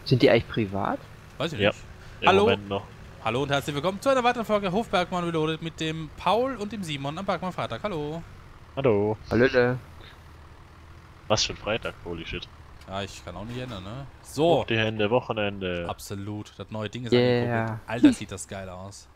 Sind die eigentlich privat? Weiß ich Ja, nicht. im Hallo. Moment noch. Hallo und herzlich willkommen zu einer weiteren Folge Hofbergmann Reloaded mit dem Paul und dem Simon am Bergmann Freitag. Hallo. Hallo. Hallöle. Was für ein Freitag, holy shit. Ja, ich kann auch nicht ändern, ne? Hoch So. die Hände, Wochenende. Absolut. Das neue Ding ist angekuppelt. Yeah. Alter, sieht das geil aus.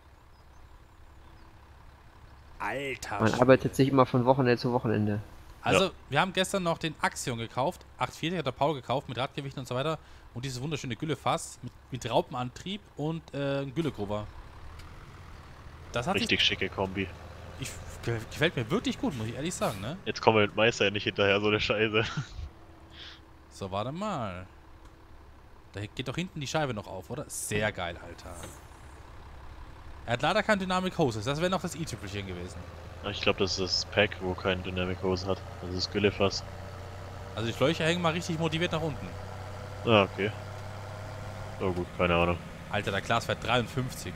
Alter Man Schwede. arbeitet sich immer von Wochenende zu Wochenende. Also, wir haben gestern noch den Axion gekauft. 840 hat der Paul gekauft mit Radgewichten und so weiter. Und dieses wunderschöne Güllefass mit Raupenantrieb und ein Güllegruber. Das hat Richtig schicke Kombi. gefällt mir wirklich gut, muss ich ehrlich sagen, ne? Jetzt kommen wir mit Meister ja nicht hinterher, so eine Scheiße. So, warte mal. Da geht doch hinten die Scheibe noch auf, oder? Sehr geil, Alter. Er hat leider kein Dynamic Hoses. Das wäre noch das i-Tüpfelchen gewesen. Ich glaube, das ist das Pack, wo kein Dynamic Hose hat. Das ist Güllefass. Also die Schläuche hängen mal richtig motiviert nach unten. Ah, okay. Oh gut, keine Ahnung. Alter, der Glas fährt 53.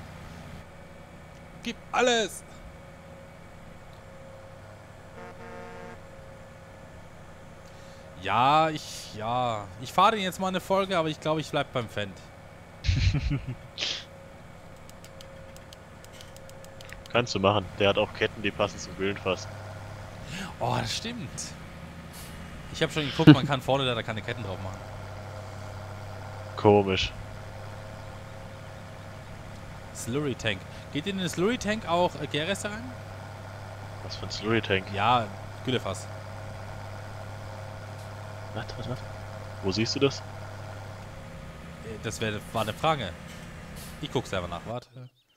Gib alles! Ja, ich fahre den jetzt mal eine Folge, aber ich glaube, ich bleib beim Fendt. Kannst du machen. Der hat auch Ketten, die passen zum Güllenfass. Oh, das stimmt. Ich habe schon geguckt, man kann vorne da keine Ketten drauf machen. Komisch. Slurry Tank. Geht in den Slurry Tank auch Gärreste rein? Was für ein Slurry Tank. Ja, Güllefass. Was? Wo siehst du das? Das war eine Frage. Ich guck selber nach, warte.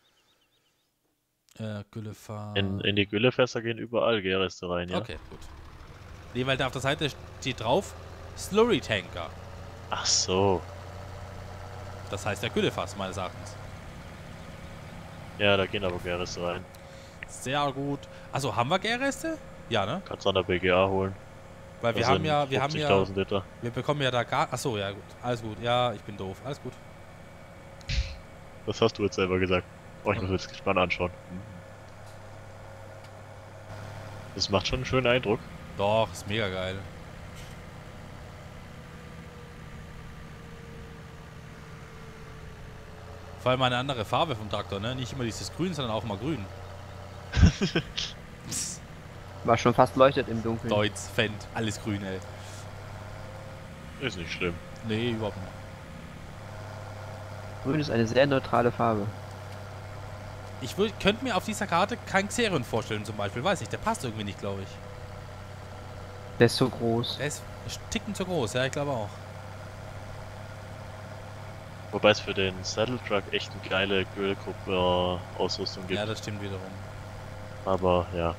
Güllefass. In die Güllefässer gehen überall Gärreste rein, ja? Okay, gut. Nee, weil da auf der Seite steht drauf Slurry Tanker. Ach so. Das heißt der Güllefass, meines Erachtens. Ja, da gehen aber Gärreste rein. Sehr gut. Also haben wir Gärreste? Ja, ne? Kannst du an der BGA holen. Weil wir Das haben sind ja, 50.000 Liter. wir bekommen ja da gar. Achso, ja gut. Alles gut. Ja, ich bin doof. Alles gut. Das hast du jetzt selber gesagt. Oh, ich muss mir das gespannt anschauen. Das macht schon einen schönen Eindruck. Doch, ist mega geil. Vor allem eine andere Farbe vom Traktor, ne? Nicht immer dieses Grün, sondern auch mal grün. War schon fast leuchtet im Dunkeln. Deutz, Fendt, alles grün, ey. Ist nicht schlimm. Nee, überhaupt nicht. Grün ist eine sehr neutrale Farbe. Ich könnte mir auf dieser Karte keinen Xerion vorstellen zum Beispiel. Weiß nicht, der passt irgendwie nicht, glaube ich. Der ist so groß. Der ist ein Ticken zu groß, ja, ich glaube auch. Wobei es für den Saddle Truck echt eine geile Grillgruppe Ausrüstung gibt. Ja, das stimmt wiederum. Aber ja.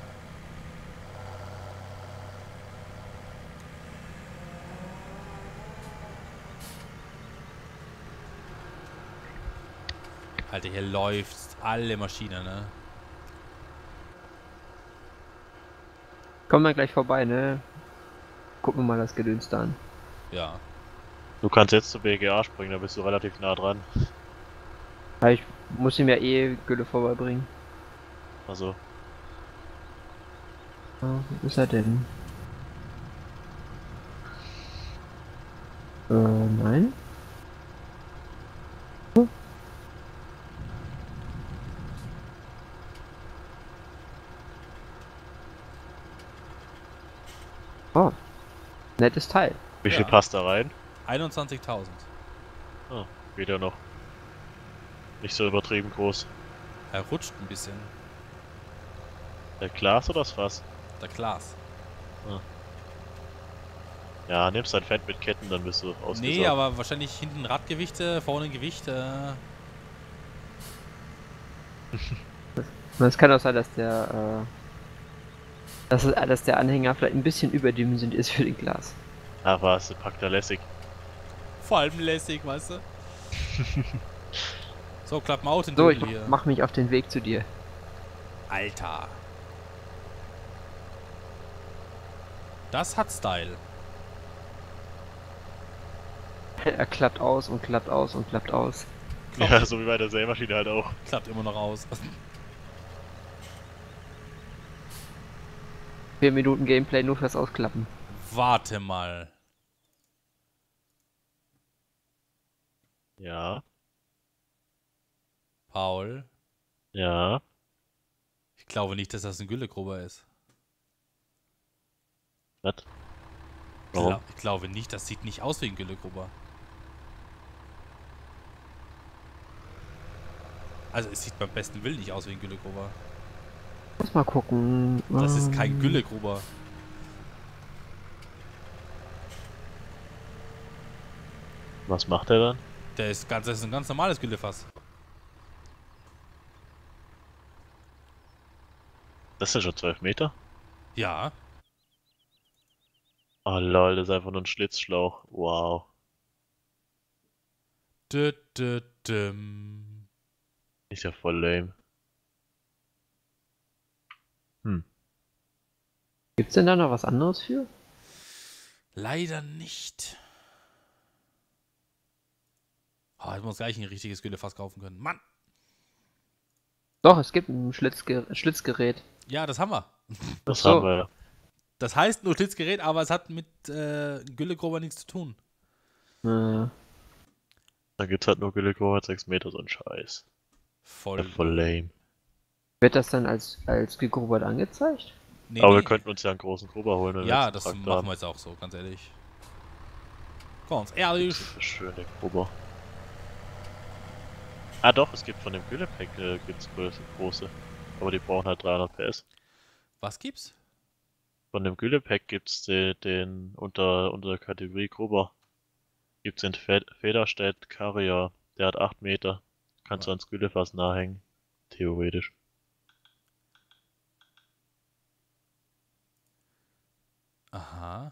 Alter, hier läuft alle Maschinen, ne? Kommen wir gleich vorbei, ne? Gucken wir mal das Gedöns da an. Ja. Du kannst jetzt zur BGA springen, da bist du relativ nah dran. Aber ich muss ihm ja eh Gülle vorbeibringen. Also, Wo ist er denn? Nein? Oh. Nettes Teil. wie viel Ja. passt da rein? 21.000. Ah, geht ja noch. Nicht so übertrieben groß. Er rutscht ein bisschen. Der Glas oder das Fass? Der Glas. Ja, nimmst dein Fett mit Ketten, dann bist du ausgesaugt. Nee, aber wahrscheinlich hinten Radgewichte, vorne Gewicht. Es kann auch sein, dass dass der Anhänger vielleicht ein bisschen überdimensioniert ist für den Glas. Ach was, packt er lässig. Vor allem lässig, weißt du? So, klapp mal Auto in So, ich hier. mach mich auf den Weg zu dir. Alter. Das hat Style. Er klappt aus und klappt aus und klappt aus. Ja, so wie bei der Sämaschine halt auch. Klappt immer noch aus. 4 Minuten Gameplay nur fürs Ausklappen. Warte mal. Ja. Paul, Ja. ich glaube nicht, dass das ein Güllegruber ist. Was? Warum? Ich glaube nicht, das sieht nicht aus wie ein Güllegruber. Also es sieht beim besten Willen nicht aus wie ein Güllegruber. Muss mal gucken. Das ist kein Güllegruber. Was macht er dann? Das ist ein ganz normales Güllefass. Das sind schon 12 Meter? Ja, Oh lol, das ist einfach nur ein Schlitzschlauch. Wow. dü, dü, düm. Ist ja voll lame. Hm. Gibt's denn da noch was anderes für? Leider nicht. Oh, hätten wir uns gleich ein richtiges Güllefass kaufen können. Mann! Doch, es gibt ein Schlitzgerät. Ja, das haben wir. Das so. haben wir ja. Das heißt nur Schlitzgerät, aber es hat mit Güllegruber nichts zu tun. Äh, Dann gibt's halt nur Güllegruber 6 Meter, so ein Scheiß. Voll. Ja, voll lame. wird das dann als gegrubert angezeigt? Nee, Aber nee. wir könnten uns ja einen großen Gruber holen, wenn wir Ja, jetzt das einen Traktor machen haben. wir jetzt auch so, ganz ehrlich. Ganz ehrlich. Das ist schöne Gruber. Ah doch, es gibt von dem Güllepack gibt's große. Aber die brauchen halt 300 PS. Was gibt's? Von dem Güllepack gibt's den unter der Kategorie Gruber. Gibt's den Federstedt Carrier. Der hat 8 Meter. Kannst du ans Güllefass nahhängen. Theoretisch. Aha.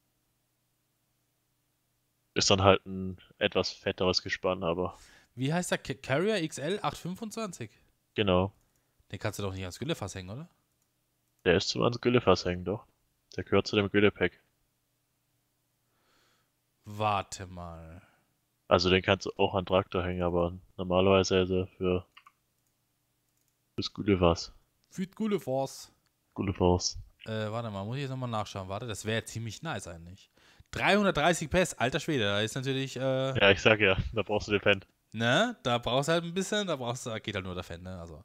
Ist dann halt ein etwas fetteres Gespann, aber Wie heißt der Carrier XL 825? genau. Den kannst du doch nicht ans Güllefass hängen, oder? Der ist zum ans Güllefass hängen, doch. Der gehört zu dem Güllepack. Warte mal. Also den kannst du auch an Traktor hängen, aber normalerweise ist er fürs Güllefass. Für Güllefass. Güllefass. Warte mal, muss ich jetzt nochmal nachschauen. Warte, das wäre ziemlich nice eigentlich. 330 PS, alter Schwede, da ist natürlich, Ja, ich sag ja, da brauchst du den Fan. ne, da brauchst du halt ein bisschen, da geht halt nur der Fan, ne, also.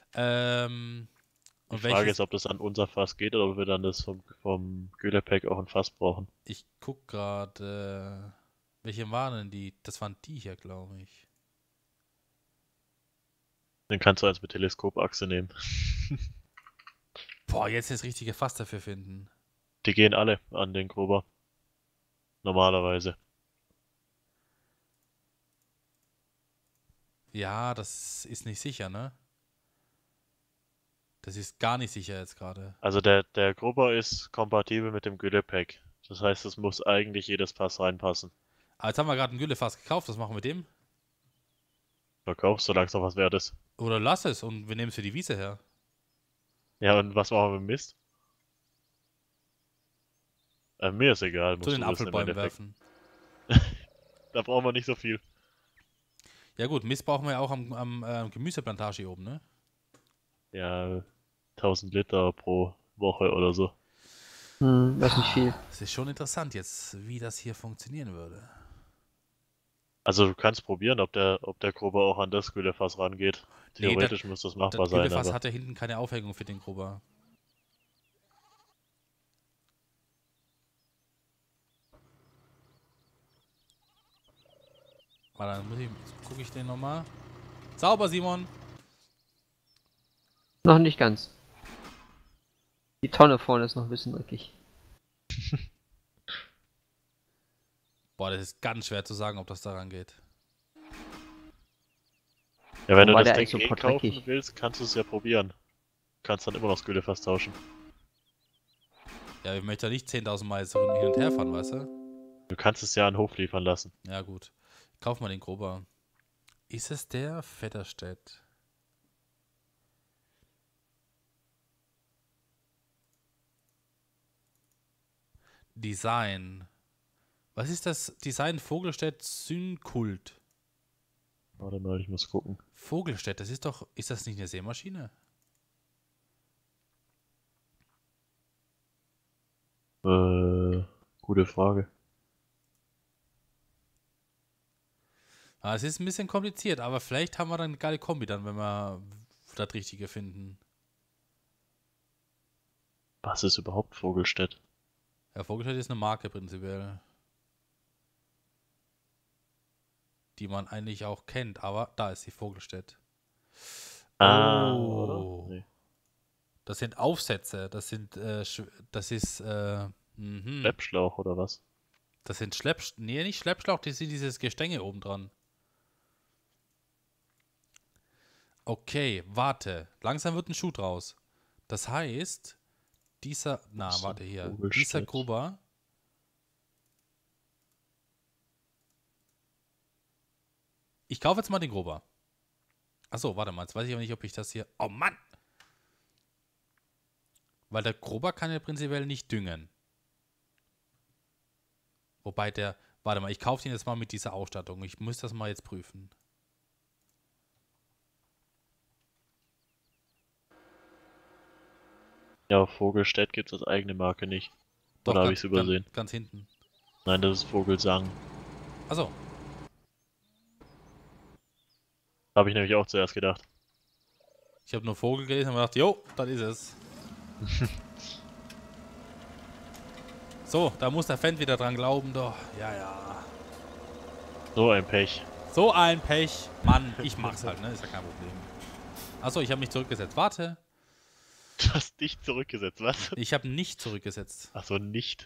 Die Und Frage welches, ist, ob das an unser Fass geht oder ob wir dann das vom Güllepack auch ein Fass brauchen. ich guck gerade, welche waren denn die? Das waren die hier, glaube ich. Den kannst du eins mit Teleskopachse nehmen. Boah, jetzt das richtige Fass dafür finden. Die gehen alle an den Gruber. Normalerweise. Ja, das ist nicht sicher, ne? Das ist gar nicht sicher jetzt gerade. Also der Gruber ist kompatibel mit dem Güllepack. Das heißt, es muss eigentlich jedes Fass reinpassen. Aber jetzt haben wir gerade ein Güllefass gekauft, was machen wir mit dem? Verkaufst, solange es noch was wert ist. Oder lass es und wir nehmen es für die Wiese her. Ja, und was machen wir mit dem Mist? Mir ist egal, Zu musst den du wissen im Apfelbäumen Endeffekt. werfen. Da brauchen wir nicht so viel. Ja gut, Mist brauchen wir ja auch am Gemüseplantage hier oben, ne? Ja, 1000 Liter pro Woche oder so. Das ist nicht viel. Es ist schon interessant jetzt, wie das hier funktionieren würde. Also du kannst probieren, ob der Gruber auch an das Güllefass rangeht. Nee, Theoretisch muss das machbar Das sein, Güllefass aber hat ja hinten keine Aufhängung für den Gruber. Warte, dann gucke ich den nochmal. Sauber, Simon! Noch nicht ganz. Die Tonne vorne ist noch ein bisschen dreckig. Boah, das ist ganz schwer zu sagen, ob das daran geht. ja, wenn du Wobei das der Ding ist so eh dreckig. kaufen willst, kannst du es ja probieren. Kannst dann immer noch das Güllefass tauschen. Ja, ich möchte ja nicht 10.000 Mal jetzt hin und her fahren, weißt du? Du kannst es ja an den Hof liefern lassen. Ja, gut. Kauf mal den Gruber. Ist es der Vetterstedt? Design. Was ist das Design Vogelstedt Synkult? Warte mal, ich muss gucken. Vogelstedt, das ist doch. Ist das nicht eine Sämaschine? Gute Frage. Es ist ein bisschen kompliziert, aber vielleicht haben wir dann eine geile Kombi dann, wenn wir das Richtige finden. Was ist überhaupt Vogelstedt? Ja, Vogelstedt ist eine Marke prinzipiell. Die man eigentlich auch kennt, aber da ist die Vogelstedt. Ah, Oh. oder? Nee. Das sind Aufsätze, das ist, Schleppschlauch oder was? das sind nee, nicht Schleppschlauch, das sind dieses Gestänge oben dran. Okay, warte, langsam wird ein Schuh draus. Das heißt, warte hier, dieser Vogelstedt. Grubber. Ich kaufe jetzt mal den Grubber. Achso, warte mal, jetzt weiß ich aber nicht, ob ich das hier... Oh Mann! Weil der Grubber kann ja prinzipiell nicht düngen. Wobei der... Warte mal, ich kaufe den jetzt mal mit dieser Ausstattung. Ich muss das mal jetzt prüfen. Ja, Vogelstedt gibt es als eigene Marke nicht. Doch, Oder habe ich es übersehen? Ganz hinten. Nein, das ist Vogelsang. Achso, Habe ich nämlich auch zuerst gedacht. ich habe nur Vogel gelesen und mir gedacht, jo, das ist es. So, da muss der Fan wieder dran glauben, doch. Ja, ja. So ein Pech. So ein Pech. Mann, ich mach's halt, ne? Ist ja kein Problem. Achso, ich habe mich zurückgesetzt. Warte. Du hast dich zurückgesetzt, was? Ich habe nicht zurückgesetzt. Achso, nicht.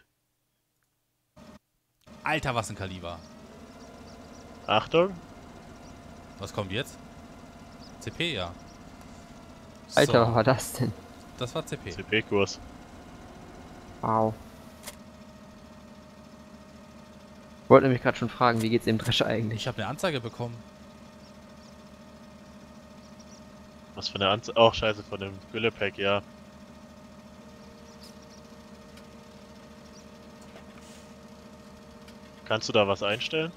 Alter, was ein Kaliber. Achtung. Was kommt jetzt? CP, ja. Alter, was So, war das denn? das war CP. CP-Kurs. Wow. Ich wollte nämlich gerade schon fragen, wie geht's dem Drescher eigentlich? Ich habe eine Anzeige bekommen. Was für eine Anzeige. Auch scheiße, von dem Güllepack, ja. Kannst du da was einstellen?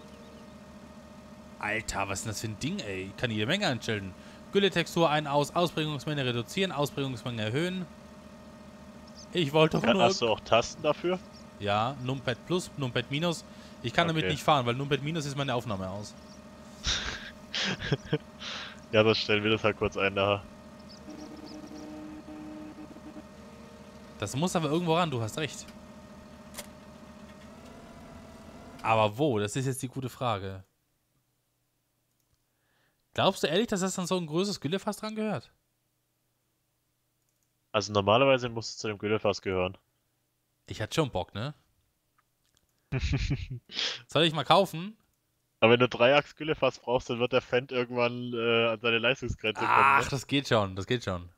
Alter, was ist denn das für ein Ding, ey? Ich kann jede Menge einstellen. Gülle-Textur ein, aus, Ausprägungsmenge reduzieren, Ausprägungsmenge erhöhen. Ich wollte doch nur... Hast du auch Tasten dafür? Ja, Numpad Plus, Numpad Minus. Ich kann damit Okay. nicht fahren, weil Numpad Minus ist meine Aufnahme aus. Ja, das stellen wir das halt kurz ein nachher. Das muss aber irgendwo ran, du hast recht. Aber wo? Das ist jetzt die gute Frage. Glaubst du ehrlich, dass das dann so ein größeres Güllefass dran gehört? Also normalerweise muss es zu dem Güllefass gehören. Ich hatte schon Bock, ne? Soll ich mal kaufen? Aber wenn du 3-Achs-Güllefass brauchst, dann wird der Fendt irgendwann an seine Leistungsgrenze kommen. Ach, Ne? das geht schon, das geht schon.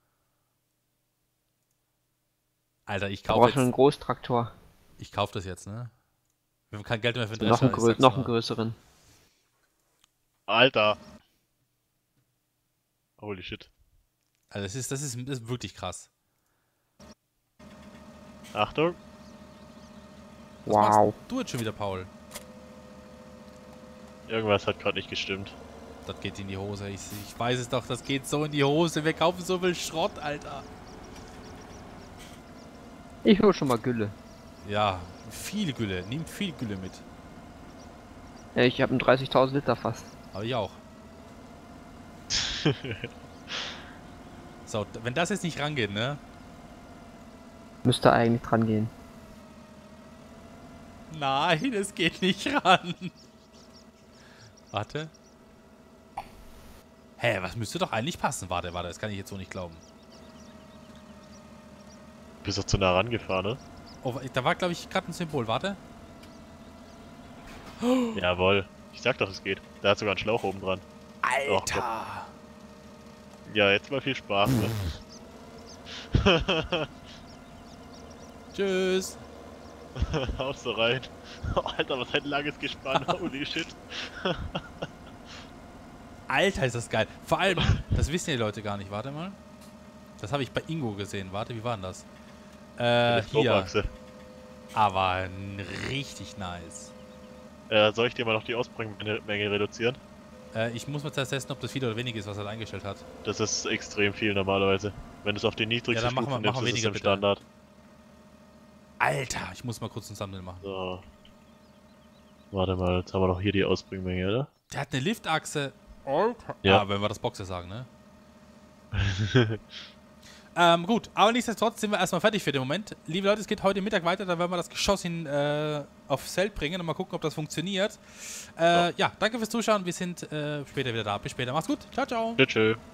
Alter, ich Du kaufe brauchst schon einen jetzt... Großtraktor. Ich kaufe das jetzt, ne? Wir haben kein Geld mehr für den Noch Drescher, ich sag's noch einen mal. größeren. Alter. Holy shit. Also das ist wirklich krass. Achtung. Was machst Wow. du jetzt schon wieder, Paul? Irgendwas hat gerade nicht gestimmt. Das geht in die Hose. Ich weiß es doch, das geht so in die Hose. Wir kaufen so viel Schrott, Alter. Ich hol schon mal Gülle. Ja, viel Gülle. Nimm viel Gülle mit. Ich habe ein 30.000 Liter Fass. Aber ich auch. So, wenn das jetzt nicht rangeht, ne? Müsste eigentlich dran gehen. Nein, es geht nicht ran. Warte. Hä, was müsste doch eigentlich passen? Warte, das kann ich jetzt so nicht glauben. Bist doch zu nah rangefahren, ne? Oh, da war, glaube ich, gerade ein Symbol. Warte. Jawohl. Ich sag doch, es geht. Da hat sogar einen Schlauch oben dran. Alter. Ja, jetzt mal viel Spaß, ne? Tschüss. Haust du rein. Alter, was ein langes Gespann. Holy shit. Alter, ist das geil. Vor allem, das wissen die Leute gar nicht. Warte mal. Das habe ich bei Ingo gesehen. Warte, wie war denn das? Hier. Teleskopachse. Aber richtig nice. Soll ich dir mal noch die Ausbringmenge reduzieren? Ich muss mal zuerst testen, ob das viel oder wenig ist, was er eingestellt hat. Das ist extrem viel normalerweise. Wenn du es auf die niedrigste Ja, dann Stufe machen nimmst, wir ist es weniger, im bitte. Standard. Alter, ich muss mal kurz ein Thumbnail machen. So. Warte mal, jetzt haben wir doch hier die Ausbringmenge, oder? Der hat eine Liftachse. Alter. Ja. Ah, wenn wir das Boxer sagen, ne? Gut, aber nichtsdestotrotz sind wir erstmal fertig für den Moment. Liebe Leute, es geht heute Mittag weiter, dann werden wir das Geschoss aufs Feld bringen und mal gucken, ob das funktioniert. Ja, danke fürs Zuschauen, wir sind später wieder da. Bis später, macht's gut, ciao, ciao. Tschüss.